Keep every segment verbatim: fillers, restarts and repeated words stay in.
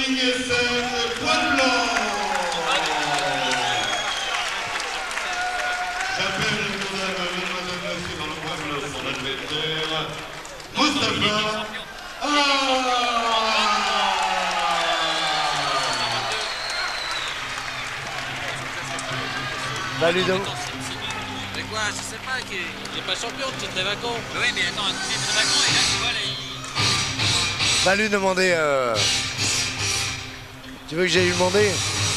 ring Serge Poilblanc. J'appelle mesdames, mesdemoiselles, messieurs, dans le coin bleu, son adversaire, Moustapha Am. Salut donc. Mais quoi, je sais pas, il n'est pas champion de titre vacant. Oui, mais attends, un titre vacant, et là, tu vois, là, il... Va lui demander... Euh... Tu veux que j'aille lui demander?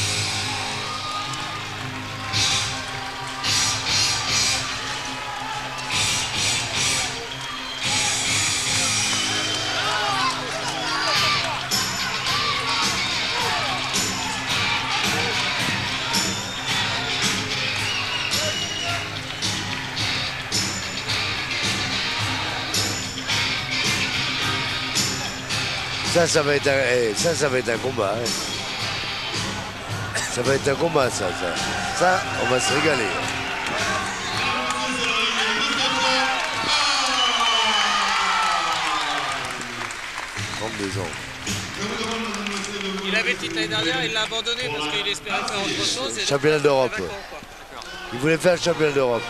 Ça, ça va être un, eh, ça, ça va être un combat. Hein. Ça va être un combat, ça, ça. Ça, on va se régaler. trente-deux ans. Il avait le titre l'année dernière, il l'a abandonné parce qu'il espérait faire autre chose. Championnat d'Europe. Il voulait faire le championnat d'Europe.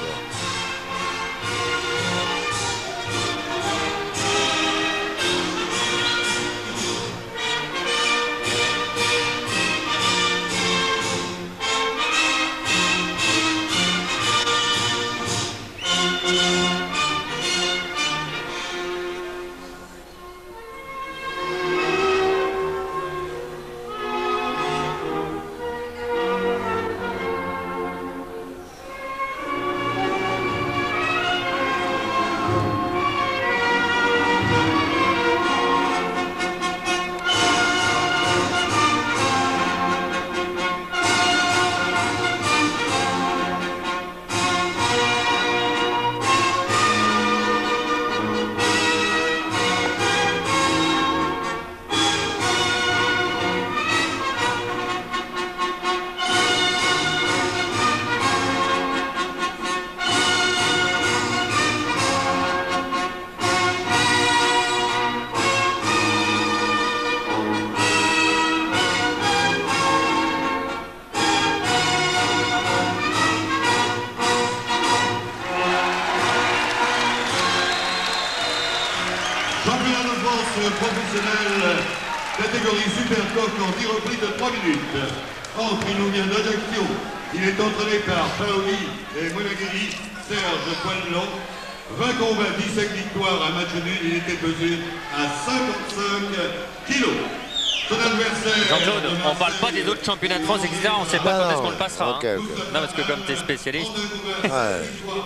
Championnat de France professionnel, catégorie Supercoq en dix reprises de trois minutes. Entre, il nous vient d'Ajaccio. Il est entraîné par Paoli et Moulaguiri, Serge Poilblanc. vingt combats, dix-sept victoires, un match nul. Il était pesé à cinquante-cinq kilos. Son adversaire... Jean-Claude, on parle pas des autres championnats de France, et cetera. On ne sait pas non, quand est-ce qu'on le passera. okay, hein. okay. Non, parce que comme tu es spécialiste... Ouais. Il a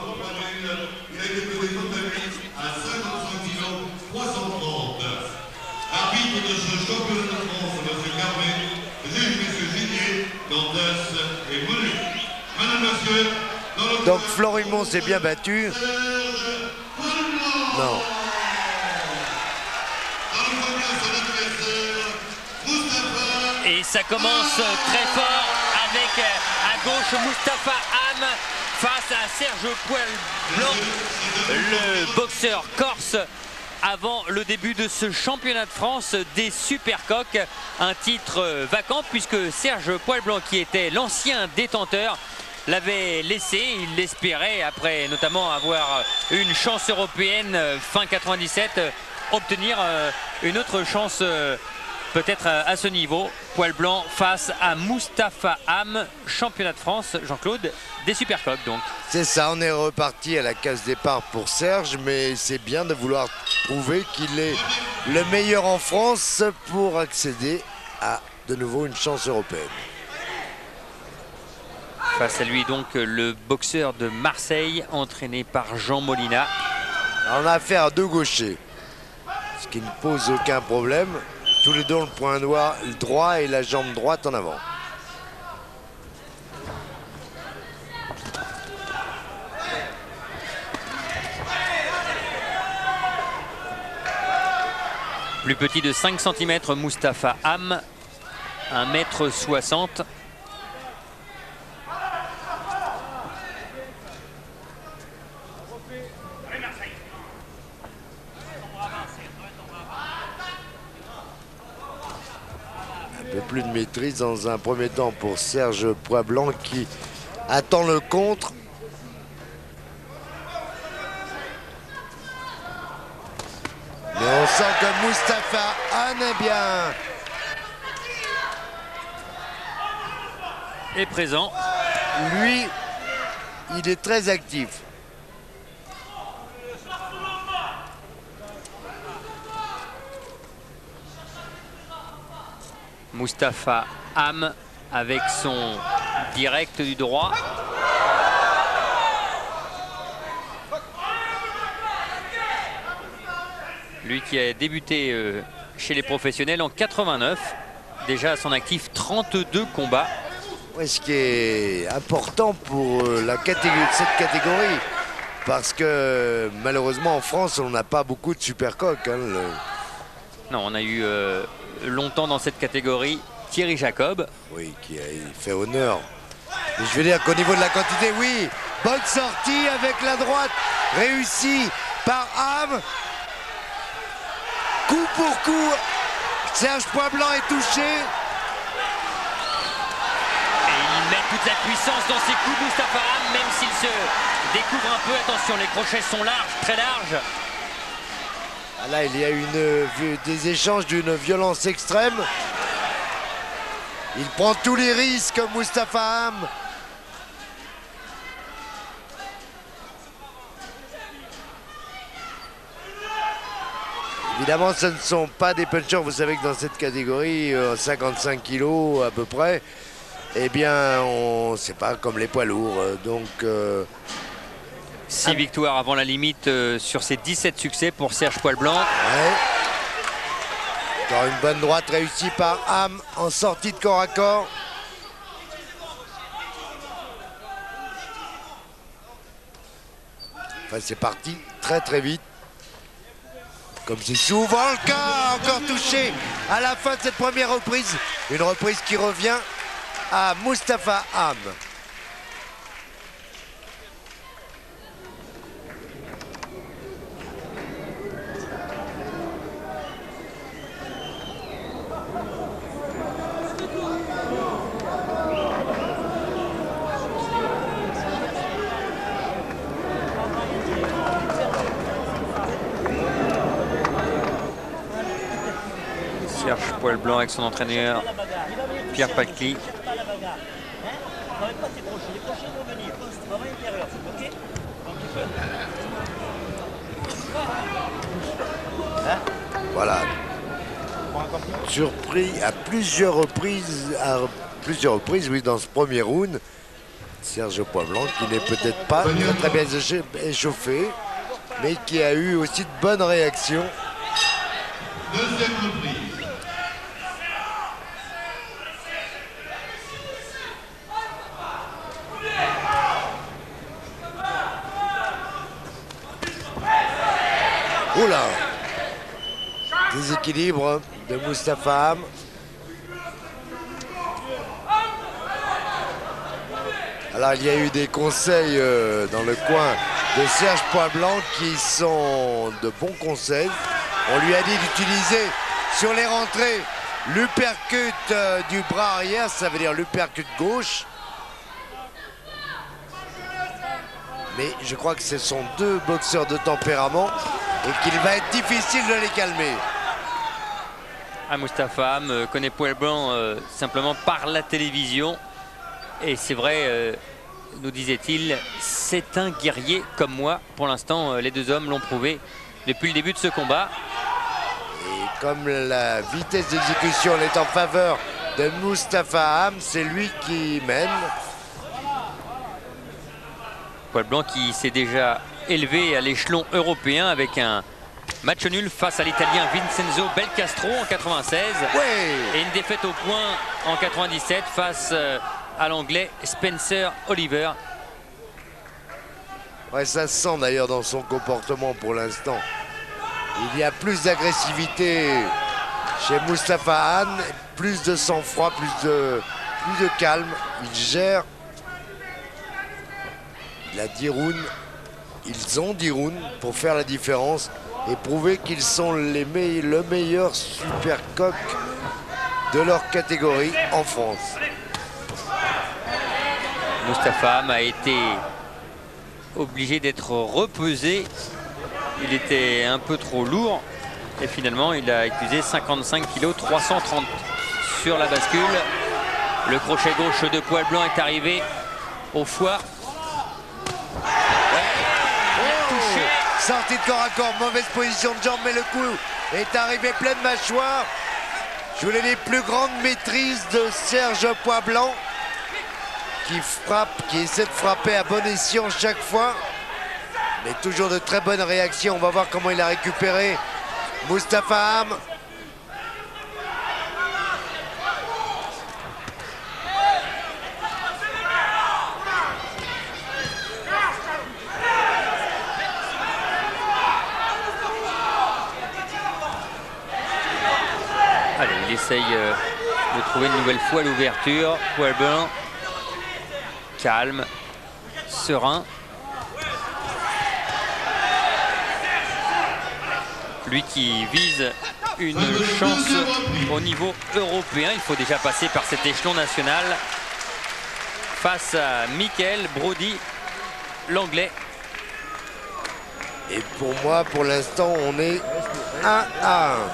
été pesé toute la nuit à cinquante-cinq kilos, trois cent trente. Arbitre de ce championnat de France, M. Carmet, juge M. Gillier, Dantas et Moulet. Madame, Monsieur, dans le Donc Florimond s'est bien battu. Serge Poilblanc. Non. Dans le premier, son adversaire, Moustapha. Et ça commence très fort avec à gauche Moustapha Am face à Serge Poilblanc, le boxeur corse, avant le début de ce championnat de France des Supercoqs. Un titre vacant puisque Serge Poilblanc, qui était l'ancien détenteur, l'avait laissé. Il l'espérait, après notamment avoir une chance européenne fin quatre-vingt-dix-sept, obtenir une autre chance peut-être à ce niveau. Poilblanc face à Moustapha Am, championnat de France, Jean-Claude, des Supercoqs donc. C'est ça, on est reparti à la case départ pour Serge, mais c'est bien de vouloir prouver qu'il est le meilleur en France pour accéder à de nouveau une chance européenne. Face à lui donc le boxeur de Marseille, entraîné par Jean Molina. On a affaire à deux gauchers, ce qui ne pose aucun problème. Tous les deux ont le poing droit, le droit et la jambe droite en avant. Plus petit de cinq centimètres, Moustapha Am, un mètre soixante. plus de maîtrise dans un premier temps pour Serge Poisblanc qui attend le contre. Mais on sent que Moustapha Anne est bien. Est présent. Lui, il est très actif. Moustapha Am avec son direct du droit. Lui qui a débuté euh, chez les professionnels en quatre-vingt-neuf, déjà à son actif trente-deux combats. Ouais, ce qui est important pour euh, la catégorie, cette catégorie, parce que malheureusement en France on n'a pas beaucoup de supercoques. Hein, le... Non, on a eu euh, longtemps dans cette catégorie Thierry Jacob. Oui, qui a fait honneur. Et je veux dire qu'au niveau de la quantité, oui, bonne sortie avec la droite, réussie par Am. Coup pour coup, Serge Poisblanc est touché. Et il met toute la puissance dans ses coups, Moustapha Am, même s'il se découvre un peu. Attention, les crochets sont larges, très larges. Là, il y a une, des échanges d'une violence extrême. Il prend tous les risques, Moustapha Am. Évidemment, ce ne sont pas des punchers. Vous savez que dans cette catégorie, euh, cinquante-cinq kilos à peu près, eh bien, on c'est pas comme les poids lourds. Donc, euh, six ah. victoires avant la limite euh, sur ses dix-sept succès pour Serge Poisblanc. Ouais. Encore une bonne droite réussie par Am en sortie de corps à corps. Enfin, c'est parti très très vite. Comme c'est souvent le cas, encore touché à la fin de cette première reprise. Une reprise qui revient à Moustapha Am. Serge Poisblanc avec son entraîneur Pierre Pacli. Voilà. Surpris à plusieurs reprises, à plusieurs reprises, oui, dans ce premier round, Serge Poisblanc qui n'est peut-être pas très, très bien échauffé, mais qui a eu aussi de bonnes réactions. Deuxième reprise. Oula! Déséquilibre de Moustapha Am. Alors il y a eu des conseils euh, dans le coin de Serge Poisblanc qui sont de bons conseils. On lui a dit d'utiliser sur les rentrées l'uppercut euh, du bras arrière, ça veut dire l'uppercut gauche. Mais je crois que ce sont deux boxeurs de tempérament et qu'il va être difficile de les calmer. Ah, Moustapha Am euh, connaît Poisblanc euh, simplement par la télévision. Et c'est vrai, euh, nous disait-il, c'est un guerrier comme moi. Pour l'instant, euh, les deux hommes l'ont prouvé depuis le début de ce combat. Et comme la vitesse d'exécution est en faveur de Moustapha Am, c'est lui qui mène. Poisblanc qui s'est déjà élevé à l'échelon européen avec un match nul face à l'Italien Vincenzo Belcastro en quatre-vingt-seize. Ouais. Et une défaite au point en quatre-vingt-dix-sept face euh, à l'anglais Spencer Oliver. Ouais, ça se sent d'ailleurs dans son comportement pour l'instant. Il y a plus d'agressivité chez Moustapha Am, plus de sang-froid, plus de, plus de calme. Il gère. Il a dix rounds. Ils ont dix rounds pour faire la différence et prouver qu'ils sont les me le meilleur super coq de leur catégorie en France. Mustapha Am a été obligé d'être repesé. Il était un peu trop lourd et finalement il a accusé cinquante-cinq kilos, trois cent trente sur la bascule. Le crochet gauche de Poil Blanc est arrivé au foie. Sortie de corps à corps, mauvaise position de jambe, mais le coup est arrivé pleine mâchoire. Je voulais les plus grandes maîtrises de Serge Poil Blanc qui frappe, qui essaie de frapper à bon escient chaque fois. Mais toujours de très bonnes réactions. On va voir comment il a récupéré Mustapha Am. Allez, il essaye euh, de trouver une nouvelle fois l'ouverture. Poil Blanc, calme, serein. Lui qui vise une chance au niveau européen. Il faut déjà passer par cet échelon national face à Michael Brody, l'anglais. Et pour moi, pour l'instant, on est un à un.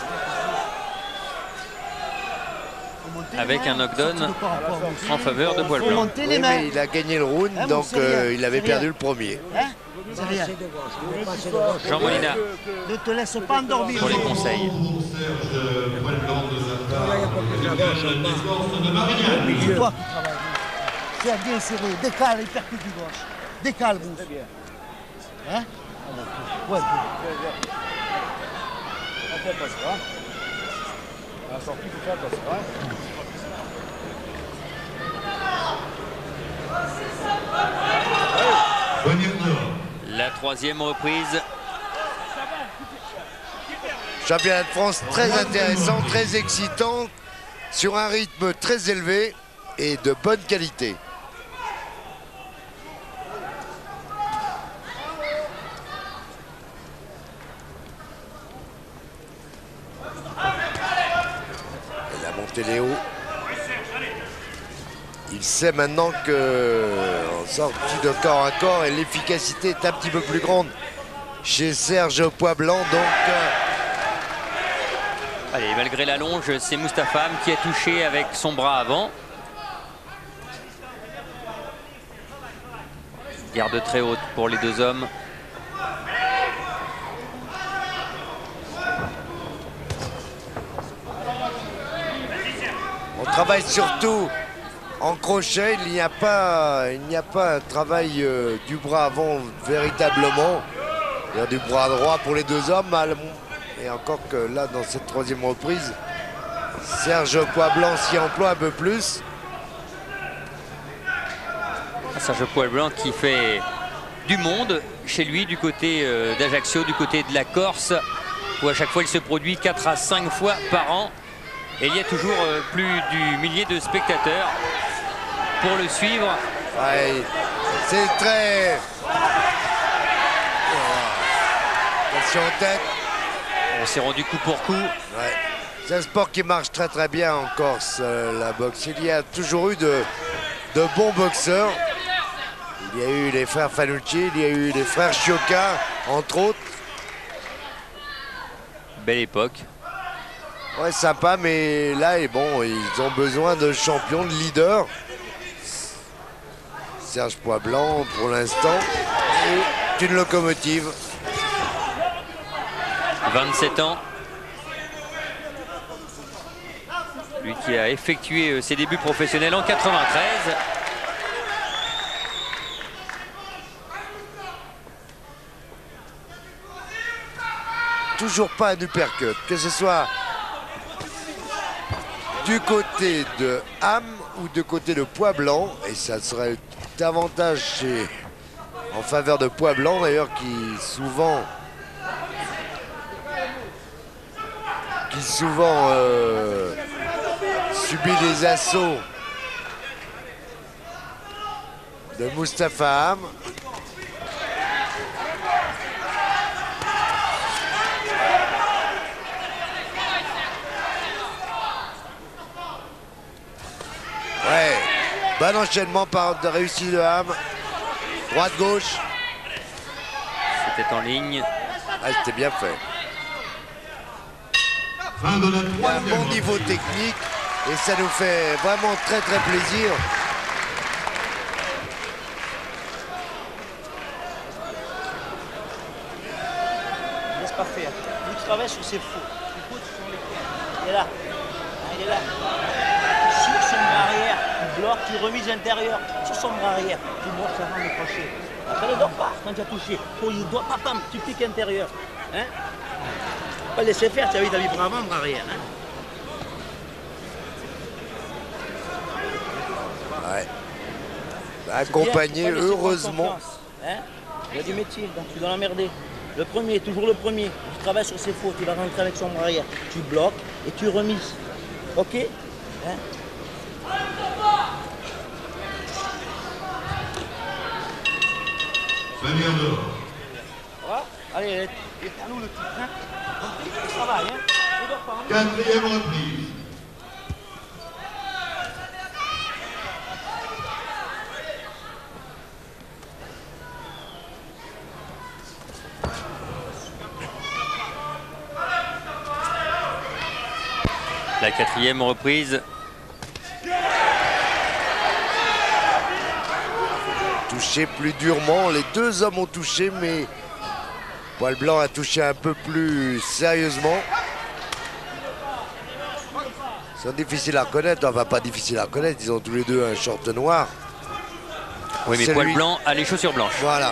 Avec un knockdown en faveur de Poil Blanc. Oui, mais il a gagné le round, Hein, donc c'est rien, euh, il avait c'est perdu rien. le premier. Hein? C'est rien. Jean Molina Ne te laisse pas endormir. pour les conseils. Serge Poil Blanc de Zata, défense de Marianne. C'est toi qui travailles. Tu as bien serré. Décale et percute du gauche. Décale, Bruce. Hein? Ouais. La troisième reprise. Championnat de France très intéressant, très excitant, sur un rythme très élevé et de bonne qualité. Il a monté les hauts. Il sait maintenant que en sortie de corps à corps et l'efficacité est un petit peu plus grande chez Serge Poil Blanc. Donc euh, Allez, malgré la longe, c'est Mustapha Am qui a touché avec son bras avant. Garde très haute pour les deux hommes. on travaille surtout en crochet. Il n'y a pas, il n'y a pas un travail euh, du bras avant véritablement. Il y a du bras droit pour les deux hommes. Et encore que là, dans cette troisième reprise, Serge Poil Blanc s'y emploie un peu plus. Serge Poil Blanc qui fait du monde chez lui du côté euh, d'Ajaccio, du côté de la Corse, où à chaque fois il se produit quatre à cinq fois par an. Et il y a toujours euh, plus du millier de spectateurs pour le suivre. Ouais, c'est très... Attention en tête. On s'est rendu coup pour coup. Ouais. C'est un sport qui marche très très bien en Corse, euh, la boxe. Il y a toujours eu de, de bons boxeurs. Il y a eu les frères Fanucci, il y a eu les frères Chioca, entre autres. Belle époque. Ouais, sympa, mais là, et bon, ils ont besoin de champions, de leaders. Serge Poil Blanc, pour l'instant, est une locomotive. vingt-sept ans. Lui qui a effectué ses débuts professionnels en quatre-vingt-treize. Toujours pas un uppercut, que ce soit du côté de Am ou du côté de Poil Blanc, et ça serait davantage chez, en faveur de Poil Blanc d'ailleurs, qui souvent qui souvent euh, subit des assauts de Mustapha Am. Ouais, bon enchaînement par de réussi de Ham. Droite-gauche. C'était en ligne. Ah, c'était bien fait. Fin de la Il y a un troisième. bon niveau technique et ça nous fait vraiment très très plaisir. Laisse pas faire. Vous travaillez sur ses faux. Les faux sur les pieds. Il est là. Ah, il est là. Sur son bras arrière, tu bloques, tu remises intérieur. Sur son bras arrière, tu bloques avant de crocher. Après, ne dors pas quand tu as touché. Oh, il doit pas, pam, tu piques intérieur. Hein? Pas laisser faire, tu as vu, t'as vu bras avant, bras arrière. Hein? Ouais. Accompagné, heureusement. Hein? Il y a du métier, donc tu dois l'emmerder. Le premier, toujours le premier. Tu travailles sur ses fautes, tu vas rentrer avec son bras arrière. Tu bloques et tu remises. Ok? Hein? Seigneur d'or. Voilà. Allez, il est à nous le titre. Hein? Ça travaille, hein? Ne dors pas, hein? Quatrième reprise. La quatrième reprise. Touché plus durement, les deux hommes ont touché, mais Poil Blanc a touché un peu plus sérieusement. Ils sont difficiles à reconnaître, enfin pas difficiles à reconnaître, ils ont tous les deux un short noir. Oui, mais Celui- Poil Blanc a les chaussures blanches. Voilà.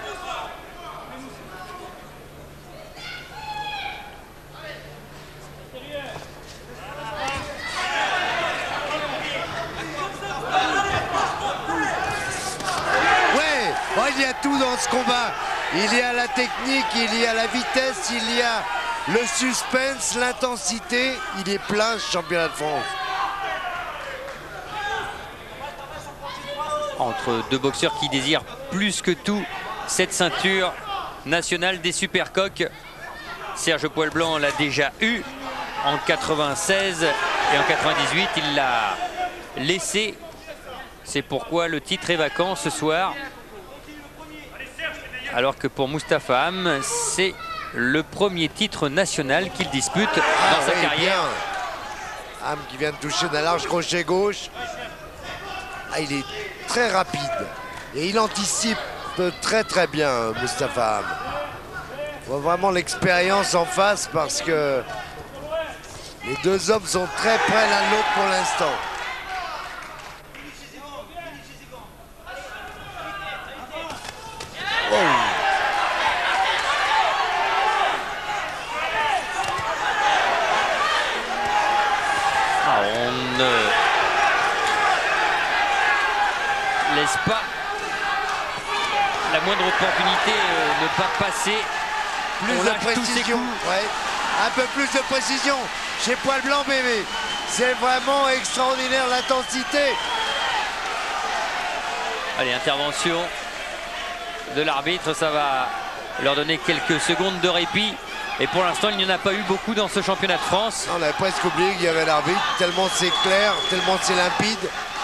Ouais, bon, il y a tout dans ce combat. Il y a la technique, il y a la vitesse, il y a le suspense, l'intensité. Il est plein ce championnat de France. Entre deux boxeurs qui désirent plus que tout cette ceinture nationale des Supercoqs. Serge Poil Blanc l'a déjà eu en quatre-vingt-seize et en quatre-vingt-dix-huit, il l'a laissé. C'est pourquoi le titre est vacant ce soir. Alors que pour Moustapha Ham, c'est le premier titre national qu'il dispute dans Ah sa oui, carrière. bien. Ham qui vient de toucher d'un large crochet gauche. Ah, il est très rapide et il anticipe très très bien Moustapha Ham. On voit vraiment l'expérience en face parce que les deux hommes sont très près l'un de l'autre pour l'instant. Oh. Ah, on ne laisse pas la moindre opportunité euh, ne pas passer. Plus On de lâche tous ses précision, coups. ouais. Un peu plus de précision chez Poil Blanc, bébé. C'est vraiment extraordinaire l'intensité. Allez, intervention de l'arbitre, ça va leur donner quelques secondes de répit. Et pour l'instant, il n'y en a pas eu beaucoup dans ce championnat de France. On avait presque oublié qu'il y avait l'arbitre, tellement c'est clair, tellement c'est limpide.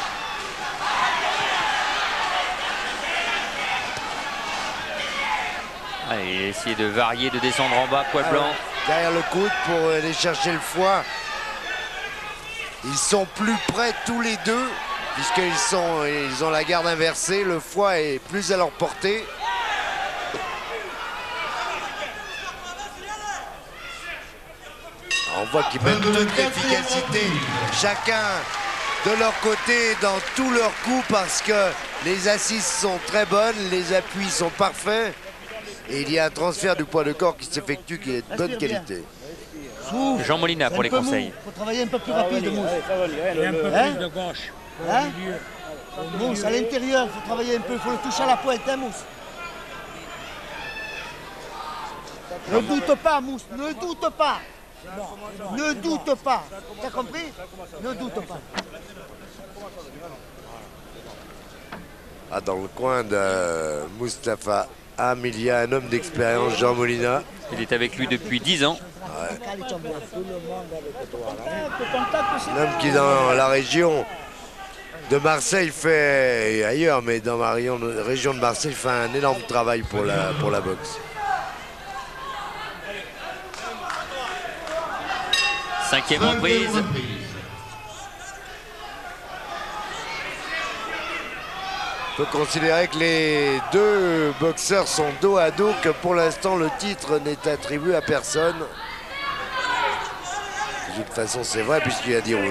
Allez, essayer de varier, de descendre en bas, Poil Ah Blanc. ouais. Derrière le coude pour aller chercher le foie. Ils sont plus près tous les deux, puisqu'ils sont, ils ont la garde inversée. Le foie est plus à leur portée. On voit qu'ils mettent toute l'efficacité, chacun de leur côté dans tous leurs coups, parce que les assises sont très bonnes, les appuis sont parfaits. Et il y a un transfert du poids de corps qui s'effectue qui est de bonne Respire bien. qualité. Souffle. Jean Molina pour les Un peu mou. conseils. Faut travailler un peu plus rapide, Mousse. Et un peu Hein plus de gauche. Hein Mousse, à l'intérieur, il faut travailler un peu, il faut le toucher à la pointe, hein, Mousse. Ne doute pas, Mousse, ne doute pas. Ne doute pas. T'as compris? Ne doute pas. Ah, dans le coin de Moustapha Ham, il y a un homme d'expérience, Jean Molina. Il est avec lui depuis dix ans. Un homme qui, dans la région, de Marseille fait, et ailleurs, mais dans ma région, région de Marseille, fait un énorme travail pour la, pour la boxe. Cinquième reprise. On peut considérer que les deux boxeurs sont dos à dos, que pour l'instant le titre n'est attribué à personne. De toute façon c'est vrai puisqu'il y a dix rounds.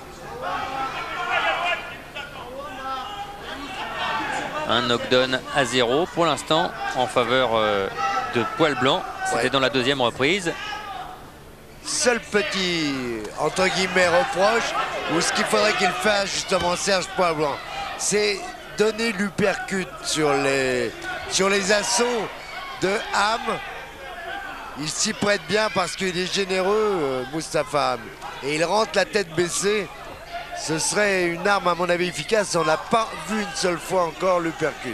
Un knockdown à zéro pour l'instant en faveur euh, de Poil Blanc. C'était ouais. Dans la deuxième reprise. Seul petit, entre guillemets, reproche, ou ce qu'il faudrait qu'il fasse justement Serge Poil Blanc, c'est donner l'uppercut sur les, sur les assauts de Ham. Il s'y prête bien parce qu'il est généreux, euh, Moustapha Ham. Et il rentre la tête baissée. Ce serait une arme à mon avis efficace. On n'a pas vu une seule fois encore l'uppercut.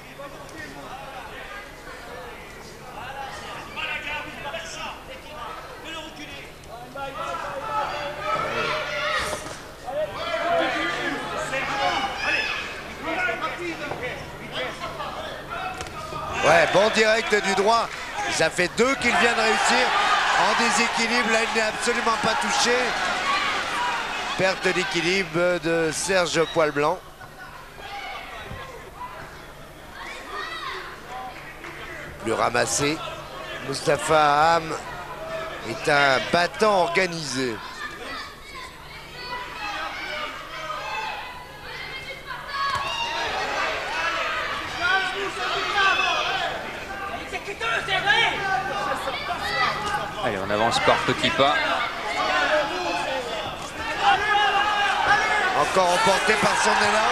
Ouais, bon direct du droit. Ça fait deux qu'il vient de réussir. En déséquilibre, là, il n'est absolument pas touché. Perte d'équilibre de Serge Poil Blanc. Plus ramassé. Moustapha Ham est un battant organisé. Allez, on avance par petits pas. Encore emporté par son élan.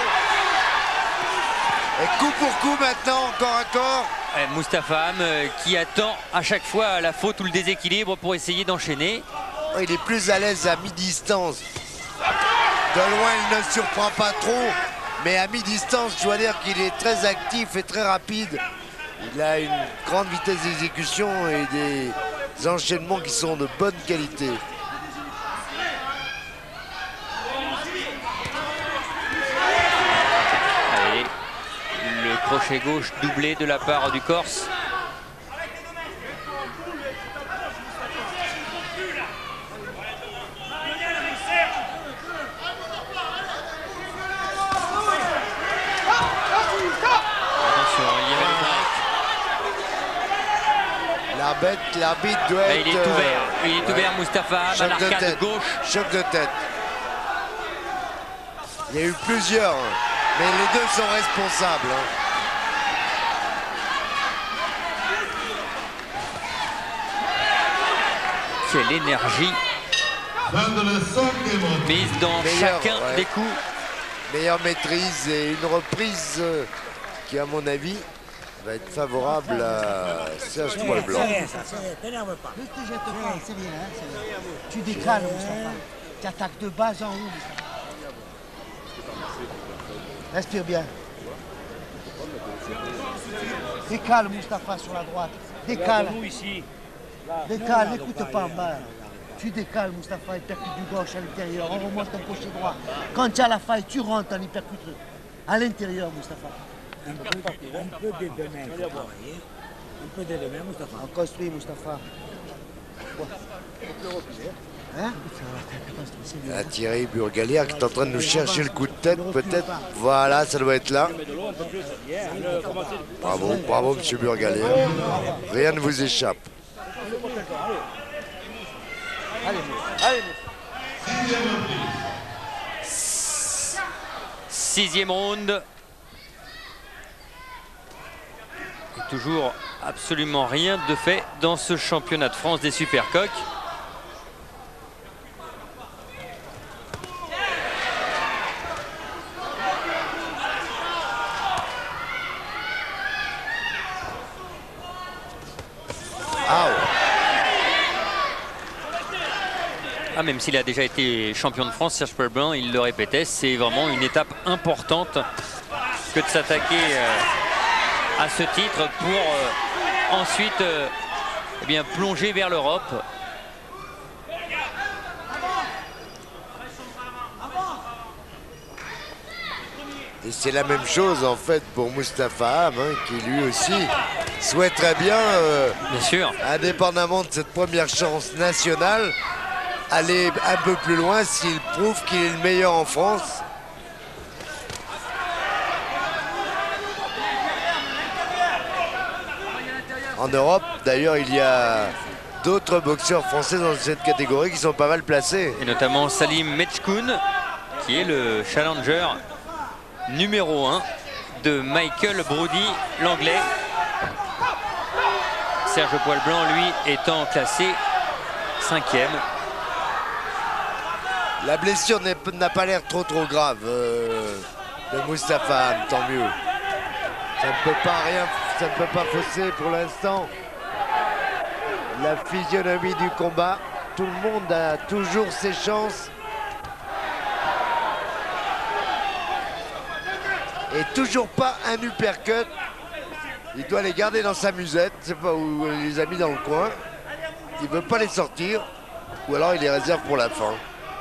Et coup pour coup maintenant, encore un corps. Et Moustapha Ham euh, qui attend à chaque fois la faute ou le déséquilibre pour essayer d'enchaîner. Oh, il est plus à l'aise à mi-distance. De loin, il ne surprend pas trop. Mais à mi-distance, je dois dire qu'il est très actif et très rapide. Il a une grande vitesse d'exécution et des enchaînements qui sont de bonne qualité. Allez, le crochet gauche doublé de la part du Corse. L'arbitre doit être... Il est ouvert, il est ouvert ouais. Moustapha Ham à l'arcade gauche. Choc de tête. Il y a eu plusieurs, mais les deux sont responsables. Quelle énergie mise dans Meilleur, chacun ouais. des coups. Meilleure maîtrise et une reprise euh, qui, à mon avis, va être favorable à Serge Poil Blanc. C'est rien, ça, c'est rien. T'énerve pas. Ne te jette pas, c'est rien, hein, c'est rien. Tu décales, Moustapha. Tu attaques de bas en haut, Moustapha. Respire bien. Décale, Moustapha, sur la droite. Décale. Décale, n'écoute pas en bas. Tu décales, Moustapha, il percute du gauche à l'intérieur. On remonte ton crochet droit. Quand tu as la faille, tu rentres en hypercute à l'intérieur, Moustapha. Un peu, un peu de demain, faut travailler. Un peu de demain, Moustapha. On construit, Moustapha. Hein? Ah, Thierry Burgalière qui est en train de nous chercher le coup de tête, peut-être. Voilà, ça doit être là. Bravo, bravo, monsieur Burgalière. Rien ne vous échappe. Allez, allez. Sixième round. Et toujours absolument rien de fait dans ce championnat de France des Supercoqs. Ah, ouais. Ah, même s'il a déjà été champion de France, Serge Poil Blanc, il le répétait, c'est vraiment une étape importante que de s'attaquer euh, à ce titre pour euh, ensuite euh, eh bien, plonger vers l'Europe. Et c'est la même chose en fait pour Moustapha Am, hein, qui lui aussi souhaiterait bien, euh, bien sûr, indépendamment de cette première chance nationale, aller un peu plus loin s'il prouve qu'il est le meilleur en France. En Europe, d'ailleurs, il y a d'autres boxeurs français dans cette catégorie qui sont pas mal placés. Et notamment Salim Mechkoun, qui est le challenger numéro un de Michael Brody, l'anglais. Serge Poilblanc, lui, étant classé cinquième. La blessure n'a pas l'air trop trop grave euh, de Moustapha Am, tant mieux. Ça ne peut pas rien, ça ne peut pas fausser pour l'instant la physionomie du combat. Tout le monde a toujours ses chances. Et toujours pas un uppercut. Il doit les garder dans sa musette. C'est pas où il les a mis dans le coin. Il veut pas les sortir. Ou alors il les réserve pour la fin.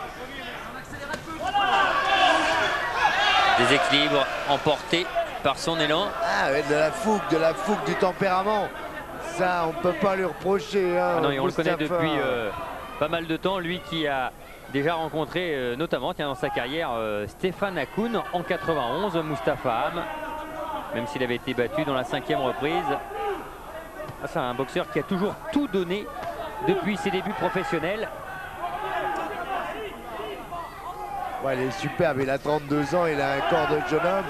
Déséquilibre emporté par son élan. Ah ouais, de la fougue, de la fougue, du tempérament. Ça, on peut pas lui reprocher. Hein, ah non, et on Moustapha. le connaît depuis euh, pas mal de temps. Lui qui a déjà rencontré, euh, notamment tiens, dans sa carrière, euh, Stéphane Hakoun en quatre-vingt-onze, Moustapha Am, même s'il avait été battu dans la cinquième reprise. Ah, c'est un boxeur qui a toujours tout donné depuis ses débuts professionnels. Ouais, il est superbe, il a trente-deux ans, il a un corps de jeune homme.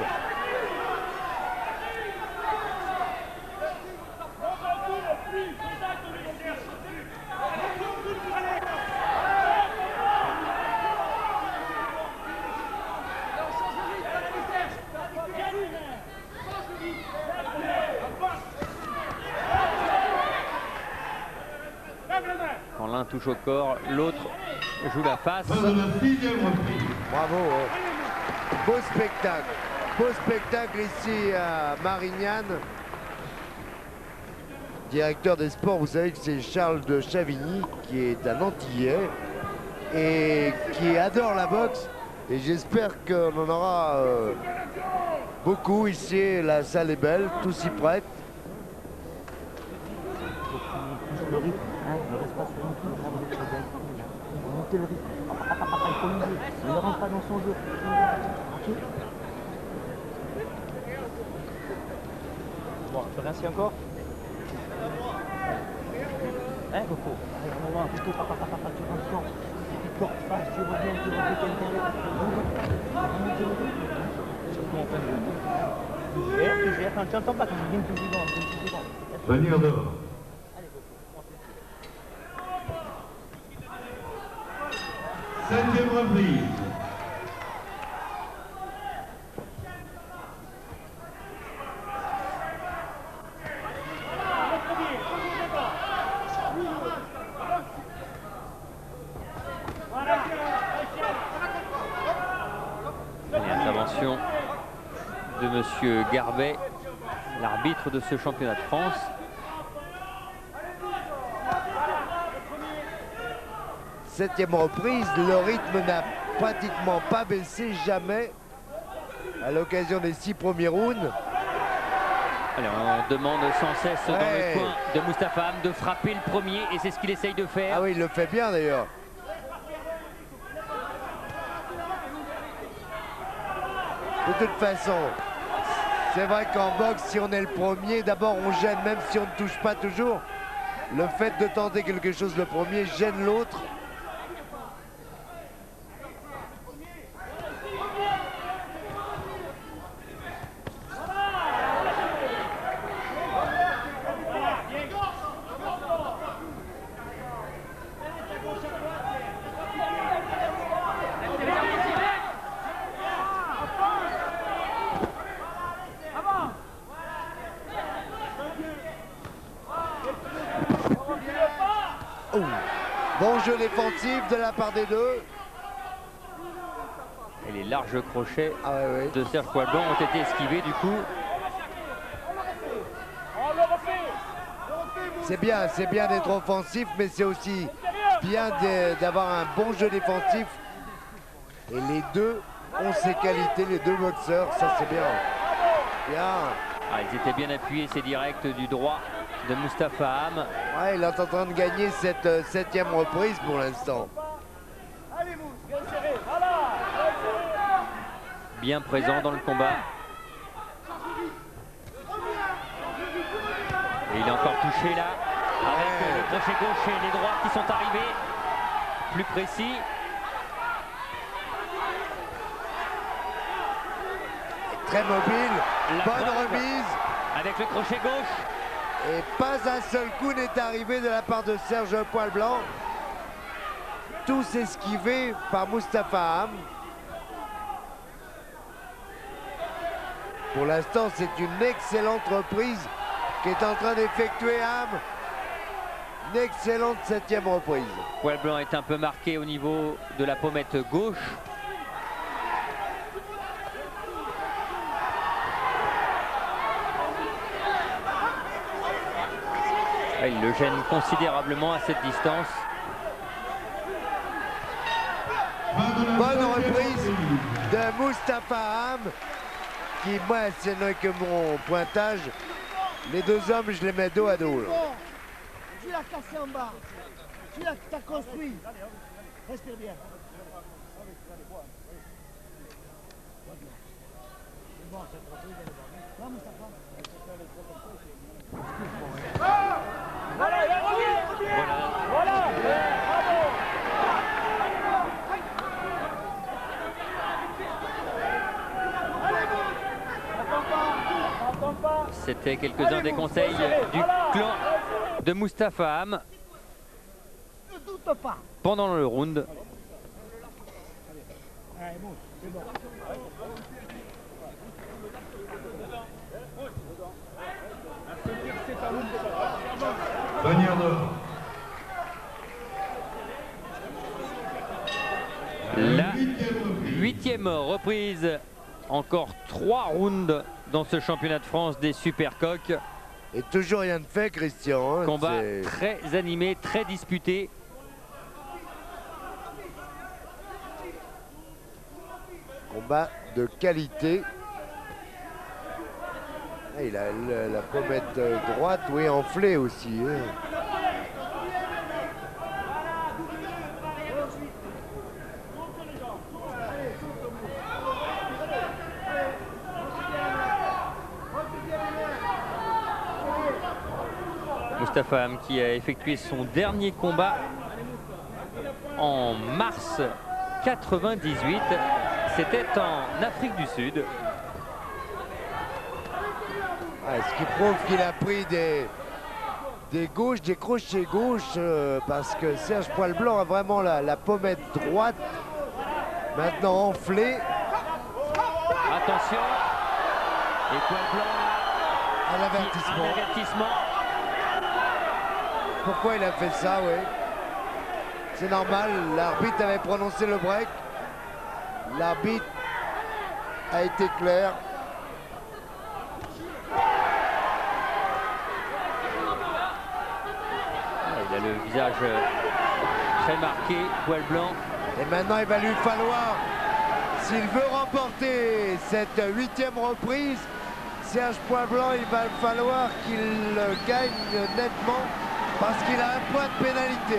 Quand l'un touche au corps, l'autre joue la face. Bravo. Beau spectacle. Beau spectacle ici à Marignane. Directeur des sports, vous savez que c'est Charles de Chavigny, qui est un Antillais et qui adore la boxe. Et j'espère qu'on en aura euh, beaucoup ici. La salle est belle, tout s'y prête. Le rythme, hein, ne reste pas sur une touche, là, vous êtes très bien. Montez le rythme. Il faut miser. Ne rentre pas dans son jeu. Ok. Bon, tu peux rincer encore. Hein, Coco? Allez, on va voir. Plutôt, papa, papa, papa, tu rentres fort. Tu portes face, tu reviens, tu reviens à l'intérieur. Remontez le rythme. Surtout en fin de jeu. Tu gères, tu gères. Quand tu n'entends pas, tu viens plus vivant, tu viens plus vivant. Venir dehors. Septième reprise. Intervention de monsieur Garbet, l'arbitre de ce championnat de France. Septième reprise, le rythme n'a pratiquement pas baissé, jamais, à l'occasion des six premiers rounds. Allez, on demande sans cesse dans Ouais. le coin de Moustapha Am de frapper le premier, et c'est ce qu'il essaye de faire. Ah oui, il le fait bien d'ailleurs. De toute façon, c'est vrai qu'en boxe, si on est le premier, d'abord on gêne, même si on ne touche pas toujours. Le fait de tenter quelque chose le premier gêne l'autre. Oh. Bon jeu défensif de la part des deux. Et les larges crochets ah ouais, ouais. de Serge Poilblanc ont été esquivés du coup. C'est bien, c'est bien d'être offensif, mais c'est aussi bien d'avoir un bon jeu défensif. Et les deux ont ses qualités, les deux boxeurs, ça c'est bien. Bien. Ah, ils étaient bien appuyés, c'est direct du droit de Moustapha Am. Ouais, il est en train de gagner cette euh, septième reprise pour l'instant. Bien présent dans le combat. Et il est encore touché là, avec ouais. le crochet gauche et les droits qui sont arrivés. Plus précis. Très mobile, La bonne preuve, remise. Avec le crochet gauche. Et pas un seul coup n'est arrivé de la part de Serge Poilblanc. Tout esquivé par Moustapha Am. Pour l'instant, c'est une excellente reprise qu'est en train d'effectuer Am. Une excellente septième reprise. Poilblanc est un peu marqué au niveau de la pommette gauche. Il le gêne considérablement à cette distance. Bonne reprise de Moustapha Am, qui, moi, ce n'est que mon pointage. Les deux hommes, je les mets dos à dos. Là. Tu l'as cassé en bas. Tu l'as construit. Respire bien. Voilà, il revient, voilà, bravo. C'était quelques-uns des conseils du clan de Moustapha Am pendant le round. Bannière d'or. La huitième reprise, encore trois rounds dans ce championnat de France des super coqs. Et toujours rien de fait, Christian. Hein, combat très animé, très disputé. Combat de qualité. Et il a la, la pommette droite, oui, enflée aussi. Hein. Moustapha Am qui a effectué son dernier combat en mars quatre-vingt-dix-huit. C'était en Afrique du Sud. Ah, ce qui prouve qu'il a pris des, des gauches, des crochets gauches, euh, parce que Serge Poilblanc a vraiment la, la pommette droite maintenant enflée. Attention. Et Poilblanc à l'avertissement. Un avertissement. Pourquoi il a fait ça, oui. C'est normal, l'arbitre avait prononcé le break. L'arbitre a été clair. Il a le visage très marqué, Poilblanc. Et maintenant, il va lui falloir, s'il veut remporter cette huitième reprise, Serge Poilblanc, il va falloir qu'il gagne nettement parce qu'il a un point de pénalité.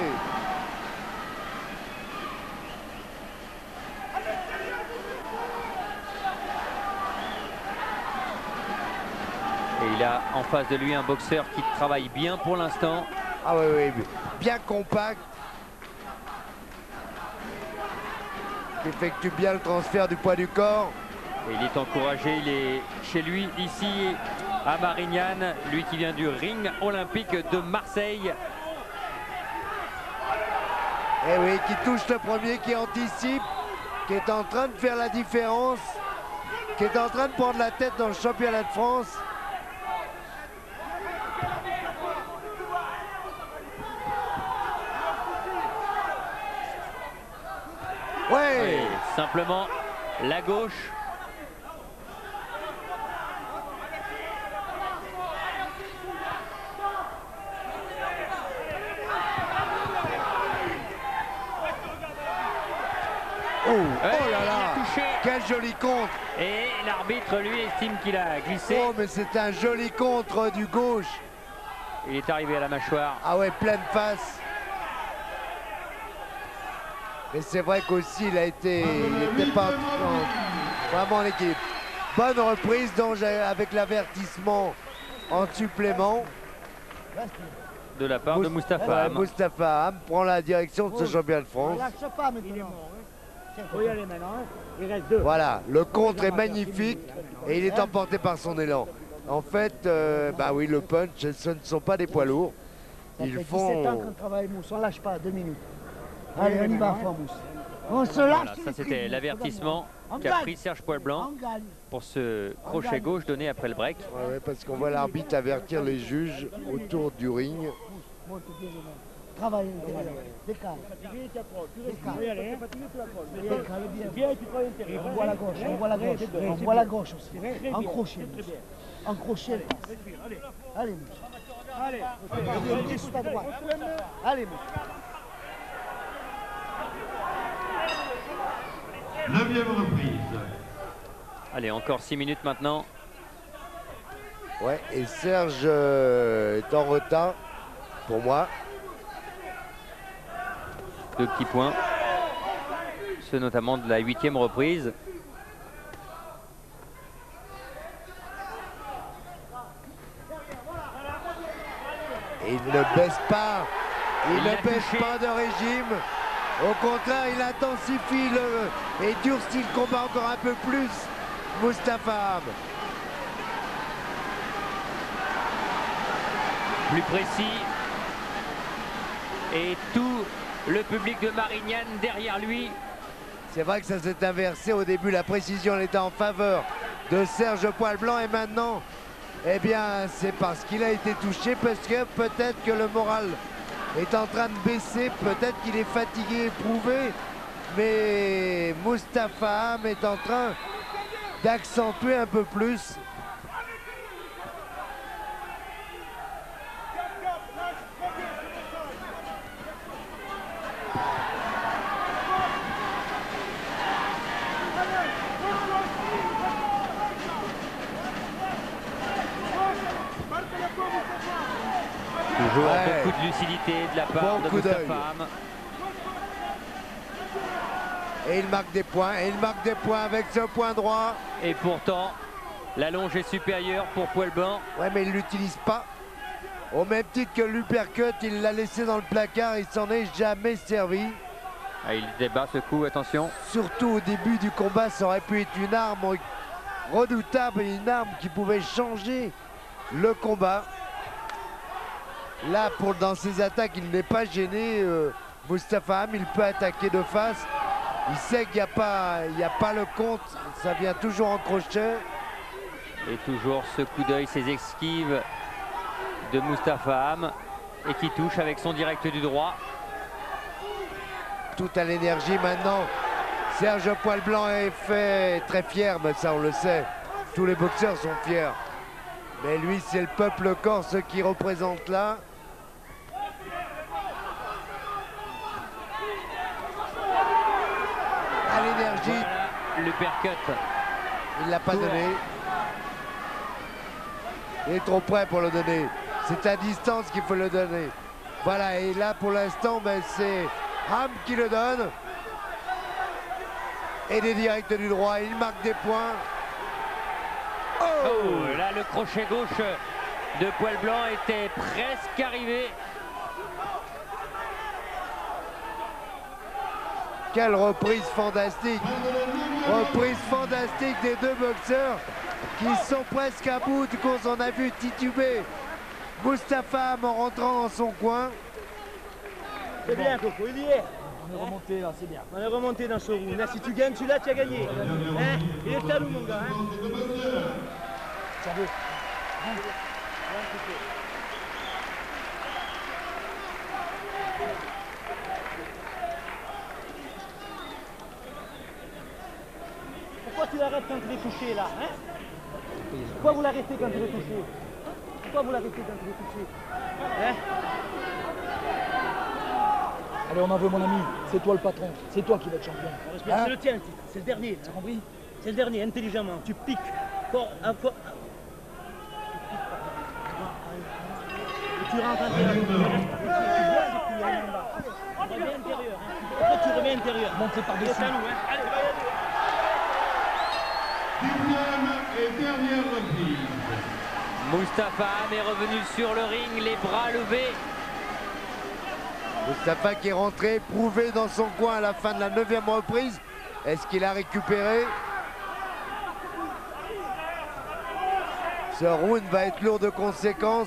Et il a en face de lui un boxeur qui travaille bien pour l'instant. Ah oui, oui, bien compact. Il effectue bien le transfert du poids du corps. Et il est encouragé, il est chez lui ici à Marignane, lui qui vient du ring olympique de Marseille. Et oui, qui touche le premier, qui anticipe, qui est en train de faire la différence, qui est en train de prendre la tête dans le championnat de France. Ouais. Oui, simplement la gauche. Oh, oh là là. Il a touché quel joli contre. Et l'arbitre, lui, estime qu'il a glissé. Oh, mais c'est un joli contre du gauche. Il est arrivé à la mâchoire. Ah ouais, pleine face. Mais c'est vrai qu'aussi, il a été... Il n'était pas en, vraiment en équipe. Bonne reprise donc, avec l'avertissement en supplément. De la part Mous de Moustapha ouais, Am. Moustapha Am prend la direction de ce championnat de France. Lâche pas maintenant. Faut y aller maintenant. Hein. Il reste deux. Voilà, le contre est magnifique et il est emporté par son élan. En fait, euh, bah oui, le punch, ce ne sont pas des poids lourds. Ça Ils fait dix-sept ans qu'on font... travaille, Mousse. On lâche pas, deux minutes. Allez, on y va à fond, Mousse. On se lâche. Voilà, ça c'était l'avertissement qu'a pris Serge Poilblanc On gagne. pour ce crochet gauche donné après le break. Ouais, ouais, parce qu'on voit l'arbitre avertir les juges autour du ring. Monte bien les mains. Travaille l'intérieur. Décale. Décale. Décale bien. On voit la gauche, on voit la gauche. On voit la gauche aussi. En crochet, Mousse. En crochet. Allez, Mousse. Allez. Allez, sous ta droite. Allez, Mousse. Neuvième reprise. Allez, encore six minutes maintenant. Ouais, et Serge euh, est en retard pour moi. Deux petits points. Ceux notamment de la huitième reprise. Et il ne baisse pas. Il, Il ne l'a baisse touché. pas de régime. Au contraire, il intensifie le, et durcit le combat encore un peu plus. Moustapha Am. Plus précis. Et tout le public de Marignane derrière lui. C'est vrai que ça s'est inversé au début. La précision elle était en faveur de Serge Poilblanc et maintenant, eh bien, c'est parce qu'il a été touché, parce que peut-être que le moral est en train de baisser, peut-être qu'il est fatigué, éprouvé, mais Moustapha Am est en train d'accentuer un peu plus. Toujours Ouais. beaucoup de lucidité de la part Bon de coup d'œil. Moustapha Am. Et il marque des points, et il marque des points avec ce point droit. Et pourtant, la longe est supérieure pour Poilblanc. Ouais, mais il ne l'utilise pas. Au même titre que l'uppercut, il l'a laissé dans le placard, il s'en est jamais servi. Ah, il débat ce coup, attention. Surtout au début du combat, ça aurait pu être une arme redoutable et une arme qui pouvait changer le combat. Là, pour, dans ses attaques, il n'est pas gêné. Euh, Moustapha Am, il peut attaquer de face. Il sait qu'il n'y a pas, il n'y a pas le contre. Ça vient toujours en crochet. Et toujours ce coup d'œil, ces esquives de Moustapha Am. Et qui touche avec son direct du droit. Tout à l'énergie maintenant. Serge Poilblanc est fait très fier, mais ça on le sait. Tous les boxeurs sont fiers. Mais lui, c'est le peuple corse qui représente là. À l'énergie, Voilà, l'uppercut. il ne l'a pas Court. donné. Il est trop près pour le donner. C'est à distance qu'il faut le donner. Voilà, et là pour l'instant, ben, c'est Am qui le donne. Et des directs du droit, il marque des points. Oh, là, le crochet gauche de Poilblanc était presque arrivé. Quelle reprise fantastique. Reprise fantastique des deux boxeurs qui sont presque à bout. Du coup, on a vu tituber Moustapha Am en rentrant dans son coin. C'est bien, Coco, il y est. On est remonté là, c'est bien. On est remonté dans ce round. Là, si tu gagnes celui-là, tu as gagné. Hein, il est à nous, mon gars. Hein. Ça veut. Pourquoi tu l'arrêtes quand il est touché, là, hein? Pourquoi vous l'arrêtez quand il est touché? Pourquoi vous l'arrêtez quand il est touché? Hein? Allez, on en veut, mon ami. C'est toi le patron. C'est toi qui vas être champion. Hein? C'est le tien, c'est le dernier. Tu as compris? C'est le dernier, intelligemment. Tu piques. Corps à corps. Tu rentres intérieur. Tu remets intérieur. Après, tu remets intérieur. Montez par-dessus. Allez, Dixième et dernière reprise. Moustapha Am est revenu sur le ring, les bras levés. Moustapha qui est rentré, prouvé dans son coin à la fin de la neuvième reprise. Est-ce qu'il a récupéré? Ce round va être lourd de conséquences.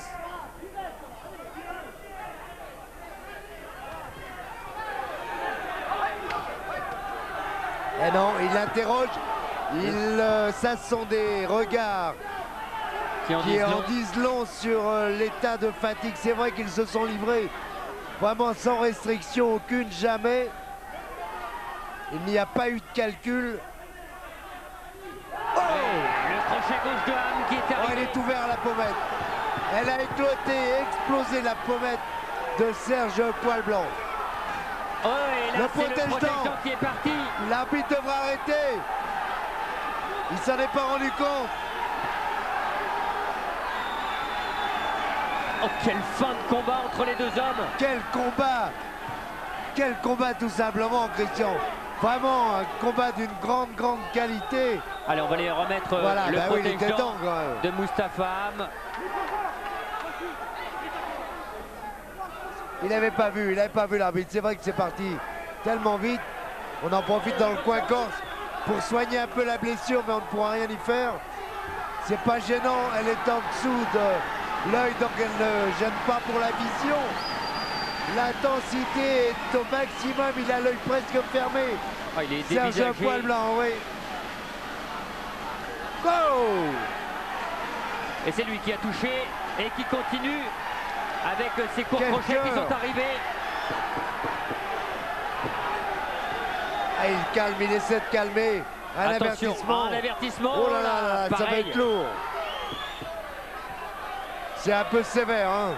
Et non, il interroge. Il, euh, ça sont des regards Qui en qui disent en long. disent long sur euh, l'état de fatigue. C'est vrai qu'ils se sont livrés vraiment sans restriction aucune, jamais. Il n'y a pas eu de calcul. Oh, Le crochet gauche de Am qui est oh, arrivé. elle est ouverte à la pommette. Elle a éclaté et explosé la pommette de Serge Poilblanc. Oh, et là, Le c'est le protestant. protestant qui est parti. L'arbitre devra arrêter. Il s'en est pas rendu compte. Oh, quelle fin de combat entre les deux hommes. Quel combat! Quel combat tout simplement, Christian! Vraiment un combat d'une grande, grande qualité. Allez, on va les remettre euh, Voilà, le bah oui, il était protège-dents temps, quand même. de Moustapha Am. Il n'avait pas vu, il n'avait pas vu l'arbitre. C'est vrai que c'est parti tellement vite. On en profite dans le coin corse pour soigner un peu la blessure, mais on ne pourra rien y faire. C'est pas gênant, elle est en dessous de l'œil, donc elle ne gêne pas pour la vision. L'intensité est au maximum, il a l'œil presque fermé. Oh, il est Serge dévisagé. Poilblanc, oui. Go! Et c'est lui qui a touché et qui continue avec ses courts Quel crochets qui cœur. sont arrivés. Ah, il calme, il essaie de calmer. Un Attention, avertissement. un avertissement. Oh là là, là, ça va pareil. être lourd. C'est un peu sévère, hein.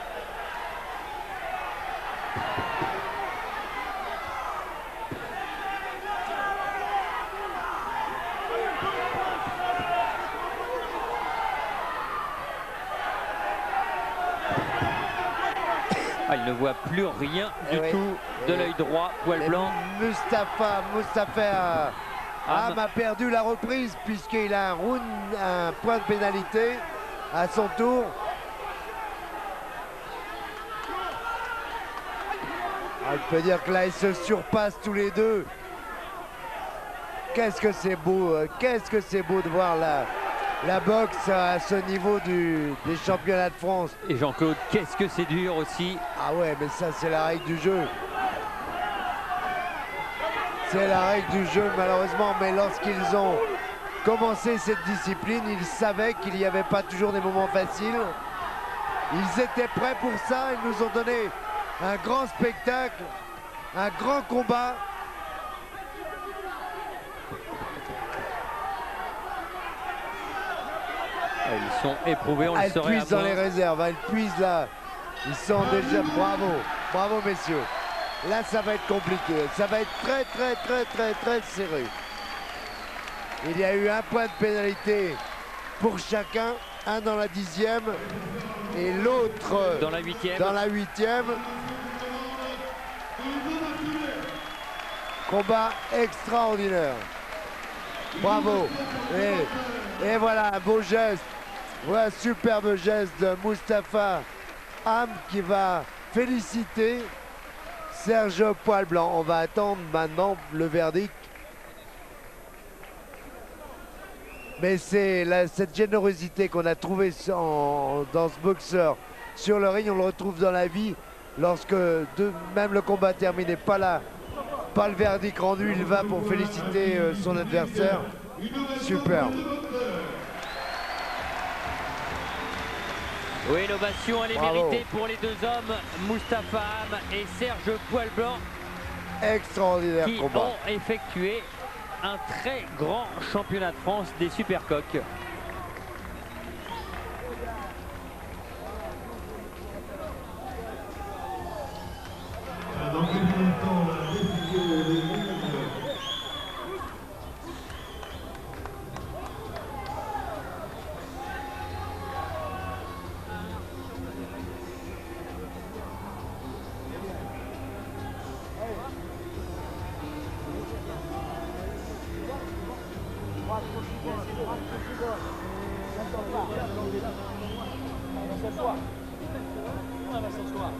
Ah, il ne voit plus rien Eh du oui. tout de Eh l'œil droit, poil blanc. Mustafa, Mustafa Am. Am a perdu la reprise puisqu'il a un round, un point de pénalité à son tour. Ah, je peux dire que là, ils se surpassent tous les deux. Qu'est-ce que c'est beau, euh, qu'est-ce que c'est beau de voir la, la boxe à ce niveau du, des championnats de France. Et Jean-Claude, qu'est-ce que c'est dur aussi. Ah ouais, mais ça, c'est la règle du jeu. C'est la règle du jeu, malheureusement. Mais lorsqu'ils ont commencé cette discipline, ils savaient qu'il n'y avait pas toujours des moments faciles. Ils étaient prêts pour ça. Ils nous ont donné un grand spectacle, un grand combat. Ah, ils sont éprouvés, on le Elles saurait à puisent dans les moins. réserves, elles puisent là. Ils sont déjà... Bravo, bravo messieurs. Là, ça va être compliqué. Ça va être très, très, très, très, très serré. Il y a eu un point de pénalité pour chacun. Un dans la dixième et l'autre Dans la huitième. dans la huitième. Combat extraordinaire. Bravo. Et, et voilà un beau geste. Voilà un superbe geste de Moustapha Am qui va féliciter Serge Poilblanc. On va attendre maintenant le verdict. Mais c'est la- cette générosité qu'on a trouvée en- dans ce boxeur sur le ring, on le retrouve dans la vie. Lorsque de, même le combat terminé, pas, la, pas le verdict rendu, il va pour féliciter euh, son adversaire. Super. Oui, l'ovation, elle est Bravo. méritée pour les deux hommes, Moustapha Am et Serge Poilblanc, Extraordinaire qui combat. ont effectué un très grand championnat de France des Supercoques. Dans quelques instants, On va s'asseoir. On va s'asseoir.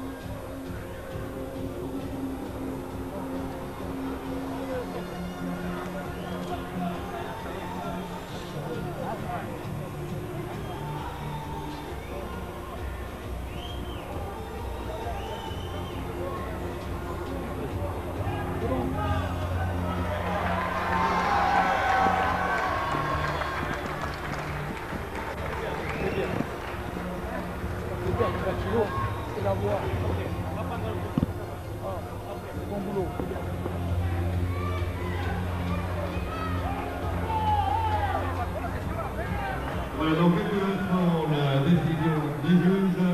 C'est la voie. Ah, bon boulot. Voilà, dans quelques instants, la décision du juge.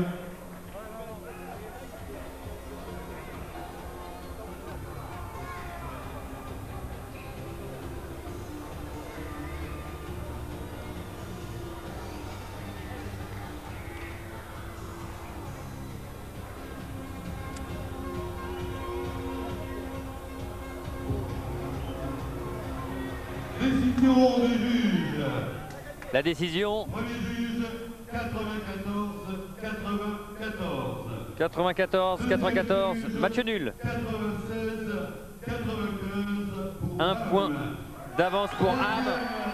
Décision du juge. La décision. Premier juge, quatre-vingt-quatorze quatre-vingt-quatorze. quatre-vingt-quatorze quatre-vingt-quatorze, match nul. quatre-vingt-seize quatre-vingt-quinze pour Un point d'avance pour Ham.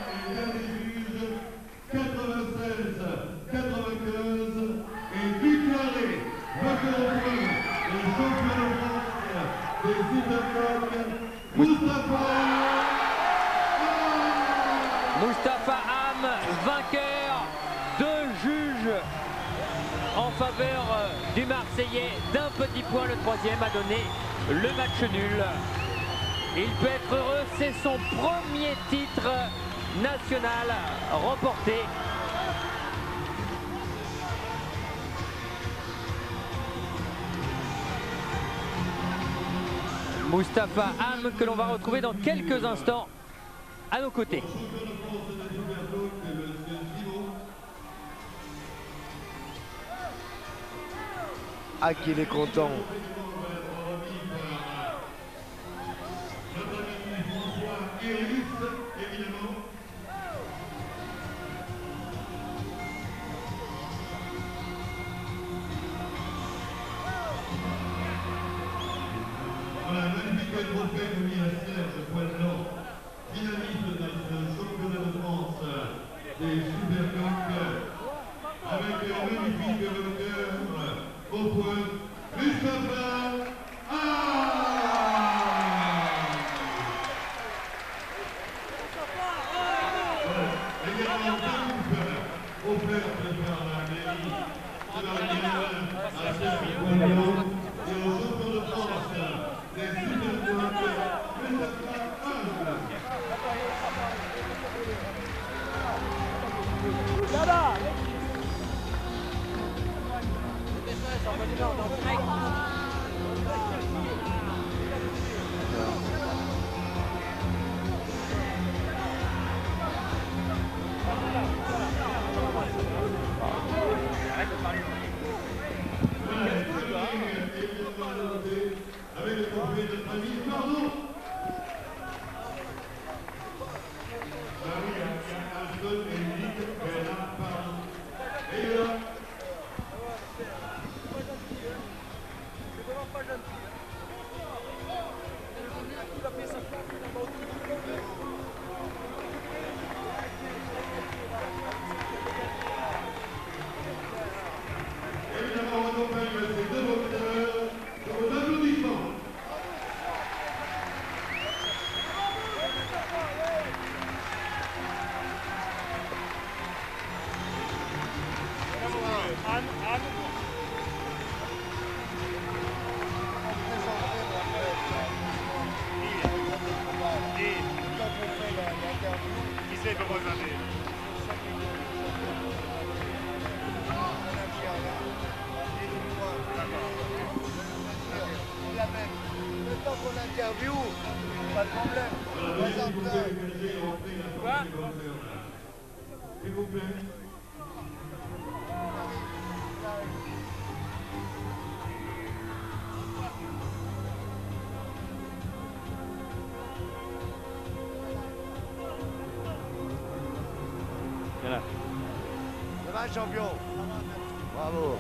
quatre-vingt-seize quatre-vingt-quinze et déclaré vainqueur au point et champion de France des Supercoques, Moustapha Moustapha Ham, vainqueur, deux juges en faveur du Marseillais d'un petit point. Le troisième a donné le match nul. Il peut être heureux, c'est son premier titre national remporté. Moustapha Ham que l'on va retrouver dans quelques instants à nos côtés. Ah, qu'il est content. Voilà, magnifique trophée remis à Serge Poiselon, finaliste de ce championnat de France des Supercoques, avec un magnifique vainqueur au point, Moustapha Ham. Également deux coupes offertes par la mairie de l'Arrière à Serge Poiselon et au champion de France des Supercoques, Moustapha Ham. Avec le trophée de notre ami, pardon. Ah oui, il y a Alston et Nick, mais là, pardon. Et là. Évidemment, on accompagne ces deux boxeurs de vos applaudissements. Qui c'est comment vous allez? Le temps qu'on interview, pas de problème. Quoi? S'il vous plaît. Voilà. Ça va, champion? Bravo.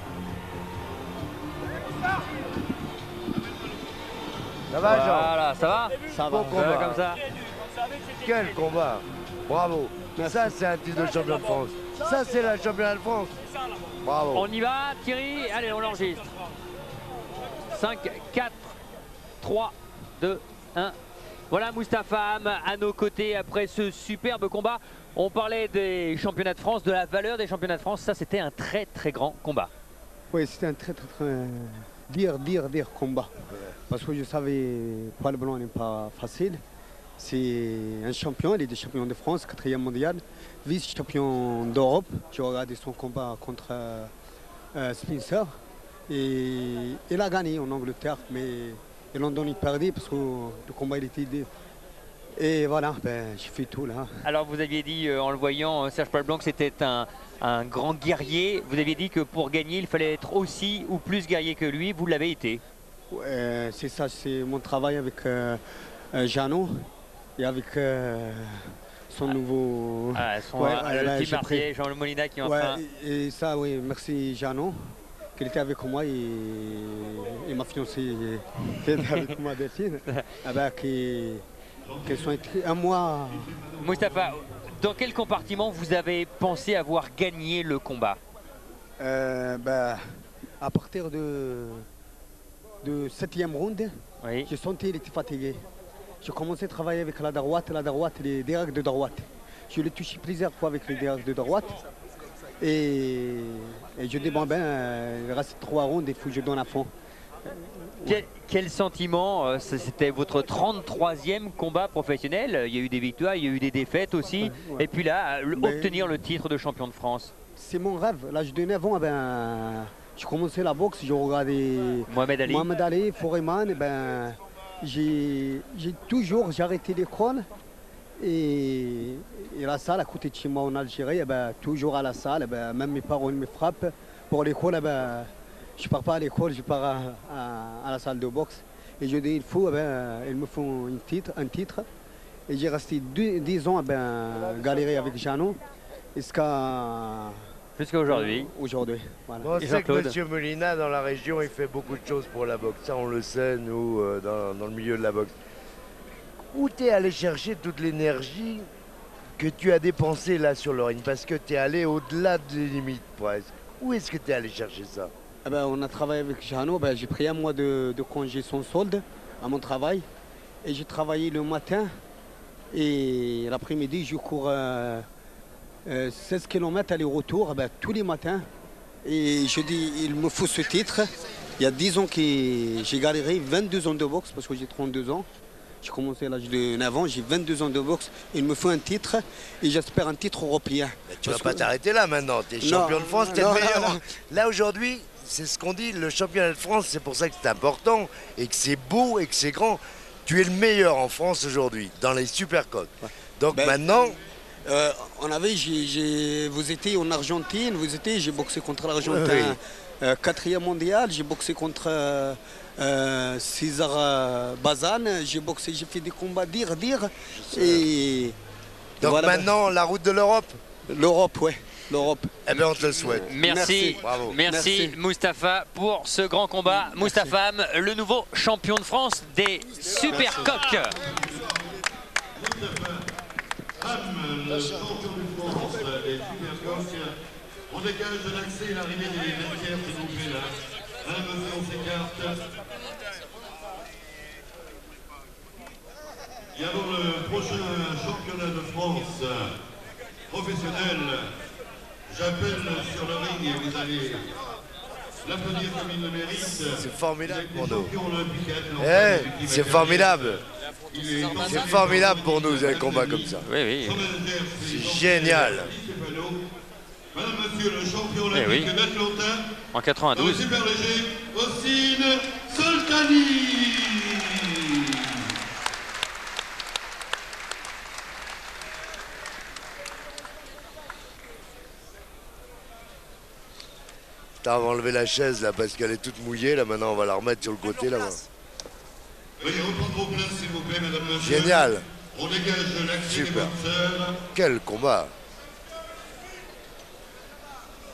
Ça va, Jean? Voilà, ça va? Ça Bon va. combat. Comme ça. Quel combat. Bravo. Ça, c'est un titre de champion de France. Ça, c'est la championne de France. Bravo. On y va, Thierry. Allez, on l'enregistre. cinq, quatre, trois, deux, un. Voilà Moustapha Am à nos côtés après ce superbe combat. On parlait des championnats de France, de la valeur des championnats de France. Ça, c'était un très, très grand combat. Oui, c'était un très, très, très dire, dire, dire combat. Parce que je savais Poil Blanc n'est pas facile. C'est un champion, il est champion de France, quatrième mondial, vice-champion d'Europe. J'ai regardé son combat contre euh, euh, Spencer. Et il a gagné en Angleterre, mais ils l'ont donné perdu parce que le combat il était... Et voilà, ben, j'ai fait tout là. Alors vous aviez dit euh, en le voyant, euh, Serge Poil Blanc, que c'était un, un grand guerrier. Vous aviez dit que pour gagner, il fallait être aussi ou plus guerrier que lui. Vous l'avez été. Ouais, c'est ça, c'est mon travail avec euh, euh, Jeannot et avec euh, son ah, nouveau... Ah, son, ouais, euh, là, le petit Marseillais, Jean Le Molina qui est en ouais, train... Et, et ça, oui, merci Jeannot, qui était avec moi et, et ma fiancée qui était avec moi, Delphine, ah ben, qui... Qu'elles sont un mois. Moustapha, dans quel compartiment vous avez pensé avoir gagné le combat? euh, bah, À partir de, de septième round, oui. J'ai senti qu'il était fatigué. J'ai commencé à travailler avec la droite, la droite, les directs de droite. Je l'ai touché plusieurs fois avec les directs de droite. Et, et je dis, bon ben, il reste trois rounds, il faut que je donne à fond. Quel, quel sentiment? C'était votre trente-troisième combat professionnel. Il y a eu des victoires, il y a eu des défaites aussi. Ouais, ouais. Et puis là, le, obtenir le titre de champion de France. C'est mon rêve. L'âge de neuf ans, ben, j'ai commencé la boxe, j'ai regardé Mohamed Ali, Mohamed Ali Foreman. Ben, j'ai toujours arrêté l'école. Et, et la salle à côté de chez moi en Algérie, ben, toujours à la salle. Ben, même mes parents me frappent pour l'école. Ben, je ne pars pas à l'école, je pars à, à, à la salle de boxe. Et je dis, il faut, ben, ils me font un titre. Un titre. Et j'ai resté dix ans ben, galérer avec Jeannot jusqu'à... Jusqu'à aujourd'hui. Aujourd'hui, voilà. Bon, on sait que M. Molina, dans la région, il fait beaucoup de choses pour la boxe. Ça, on le sait, nous, euh, dans, dans le milieu de la boxe. Où tu es allé chercher toute l'énergie que tu as dépensée là sur le ring? Parce que tu es allé au-delà des limites, presque. Où est-ce que tu es allé chercher ça? Eh ben, on a travaillé avec Jeannot, ben, j'ai pris un mois de, de congé sans solde à mon travail. Et j'ai travaillé le matin et l'après-midi, je cours euh, euh, seize kilomètres aller-retour ben, tous les matins. Et je dis, il me faut ce titre. Il y a dix ans que j'ai galéré, vingt-deux ans de boxe parce que j'ai trente-deux ans. J'ai commencé à l'âge de neuf ans, j'ai vingt-deux ans de boxe. Il me faut un titre et j'espère un titre européen. Mais tu ne vas pas t'arrêter là maintenant, tu es champion de France, tu es le meilleur. Non, non. Là aujourd'hui, c'est ce qu'on dit, le championnat de France, c'est pour ça que c'est important et que c'est beau et que c'est grand. Tu es le meilleur en France aujourd'hui, dans les supercotes. Ouais. Donc ben, maintenant... Euh, on avait, j ai, j ai, vous étiez en Argentine, vous étiez, j'ai boxé contre l'Argentin, oui, oui. euh, quatrième mondial, j'ai boxé contre euh, euh, César euh, Bazan, j'ai boxé, j'ai fait des combats dire, dire. Et, donc voilà, maintenant, ben, la route de l'Europe? L'Europe, oui. L'Europe. Eh bien, on te le souhaite. Merci, Merci, Merci, Merci Moustapha pour ce grand combat. Merci. Moustapha Am, le nouveau champion de France des Supercoques. Am, le champion de France des Supercoques. On dégage l'accès et l'arrivée des vestiaires, s'il vous plaît, là. Un monsieur, on s'écarte. Et avant le prochain championnat de France professionnel, j'appelle sur le ring et vous allez l'applaudir comme il le mérite. C'est formidable pour nous. Eh, c'est formidable. C'est formidable pour nous un combat comme ça. Oui, oui. C'est génial. Madame, monsieur, le champion olympique oui. d'Atlanta. En quatre-vingt-douze. Super léger, Ossine Soltani. Putain, on va enlever la chaise là parce qu'elle est toute mouillée. Là maintenant, on va la remettre sur le côté là-bas. Veuillez reprendre vos places, s'il vous plaît, madame, monsieur. Génial. On dégage l'accès des boxeurs. Quel combat.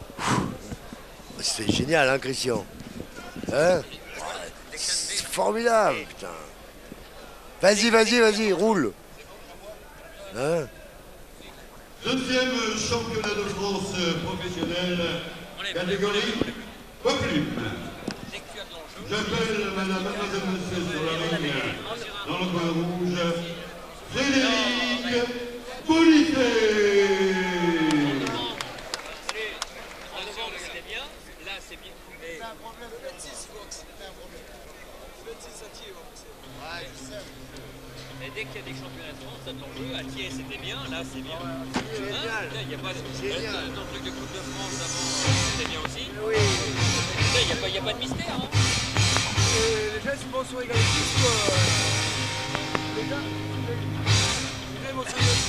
c'est génial, hein, Christian? Hein? C'est formidable, putain. Vas-y, vas-y, vas-y, roule. Hein? Deuxième championnat de France professionnel, catégorie poids plume. J'appelle madame, mademoiselle, monsieur sur la ligne, dans le coin rouge, Frédéric Bonifay. Et dès qu'il y a des championnats de France, ça de l'enjeu. À Thiers, c'était bien, là, c'est bien. C'est génial. Il n'y a pas de dans le truc de Coupe de France avant, c'était bien aussi. Oui. Il n'y a, a pas de mystère. Hein. Et les gens, ils vont se régaler plus que. Les gens, les gens vont se régaler.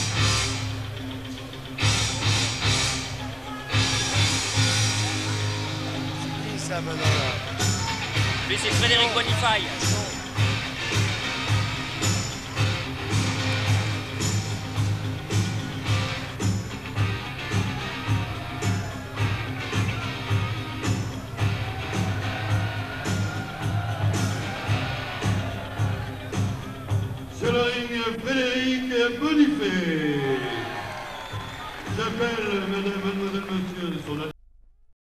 C'est qui ça maintenant là? Lui, c'est Frédéric Bonifay. Sur la ligne, Frédéric Bonifay. J'appelle madame, mademoiselle, monsieur.